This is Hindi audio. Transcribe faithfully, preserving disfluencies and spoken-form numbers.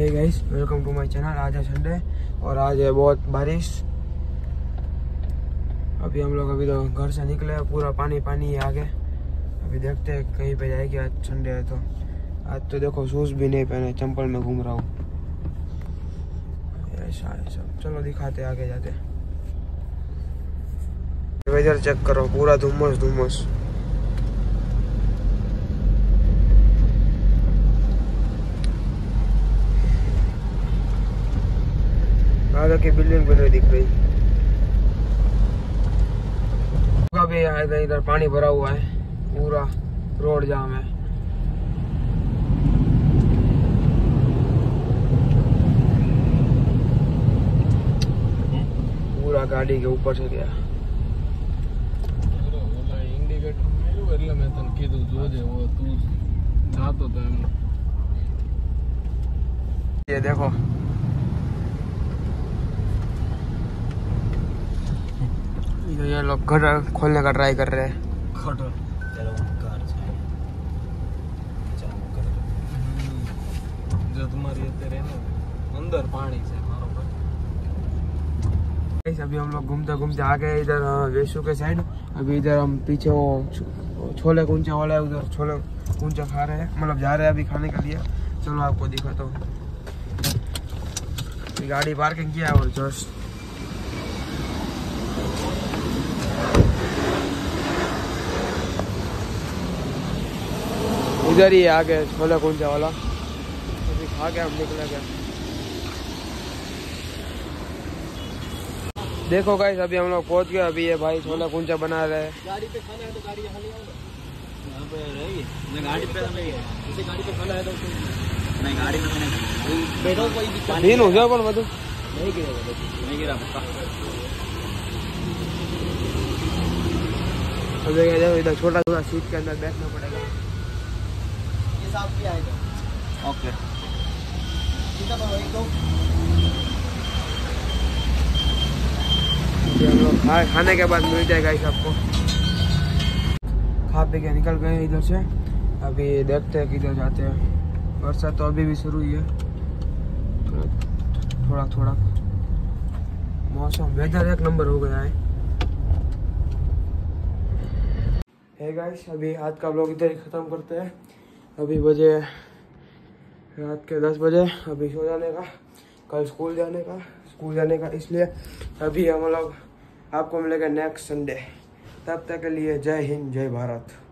Hey guys, welcome to my channel. आज है संडे और आज है बहुत बारिश। अभी हम लोग अभी तो घर से निकले, पूरा पानी पानी है आगे। अभी देखते हैं कहीं पे जाएगी। आज संडे है तो आज तो देखो शूज भी नहीं पहने, चंपल में घूम रहा हूँ। ऐसा है सब। चलो दिखाते आगे जाते। वेदर चेक करो, पूरा धुम्मस धुम्मस। आगे की बिल्डिंग भी नहीं दिख रही। अभी आएगा, इधर पानी भरा हुआ है, पूरा रोड जाम है। पूरा गाड़ी के ऊपर से गया। ये देखो, ये लोग घर खोलने का ट्राई कर रहे हैं। जो तुम्हारी अंदर पानी से अभी हम लोग घूमते घूमते आ गए इधर वेशु के साइड। अभी इधर हम पीछे वो छोले कुंचे वाला है, उधर छोले कुंचे खा रहे हैं, मतलब जा रहे हैं अभी खाने के लिए। चलो आपको दिखाता हूँ। गाड़ी पार्किंग किया है और जस्ट इधर ही आ गए छोले कुंचे वाला। अभी खा के हम निकले गए। देखो गाइस, अभी हम लोग पहुंच गए। अभी ये भाई छोले कुंचे बना रहे हैं। गाड़ी पे खाना है तो गाड़ी यहाँ ले आओ ना। यहाँ पे रहेगी मैं गाड़ी पे नहीं है, जैसे गाड़ी पे खाना है तो नहीं गाड़ी में नहीं बैठो, कोई दिक्कत दिन हो जाए पर मतलब नहीं गिरेगा, नहीं गिरा पक्का। अभी जाओ इधर छोटा छोटा सीट के अंदर बैठना पड़ेगा। ये साफ किया है तो ओके ठीक है। भाई तो हम लोग खा खाने के बाद मिल जाएगा इस आपको। खा पी के निकल गए इधर से। अभी देखते हैं किधर जाते हैं। वर्षा तो अभी भी शुरू ही है, थोड़ा थोड़ा। मौसम वेदर एक नंबर हो गया है। हे गाइस, अभी आज का व्लॉग इधर ही ख़त्म करते हैं। अभी बजे रात के दस बजे। अभी सो जाने का, कल स्कूल जाने का स्कूल जाने का इसलिए अभी हम लोग आपको मिलेगा नेक्स्ट संडे। तब तक के लिए जय हिंद, जय भारत।